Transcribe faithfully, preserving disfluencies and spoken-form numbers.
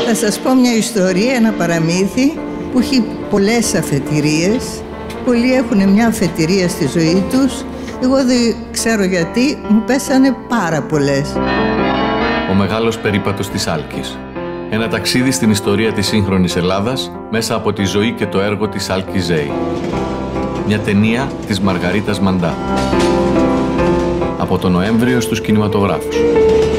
Θα σας πω μια ιστορία, ένα παραμύθι που έχει πολλές αφετηρίες. Πολλοί έχουν μια αφετηρία στη ζωή τους. Εγώ δεν ξέρω γιατί, μου πέσανε πάρα πολλές. Ο μεγάλος περίπατος της Άλκης. Ένα ταξίδι στην ιστορία της σύγχρονης Ελλάδας μέσα από τη ζωή και το έργο της Άλκης Ζέη. Μια ταινία της Μαργαρίτας Μαντά. Από τον Νοέμβριο στους κινηματογράφους.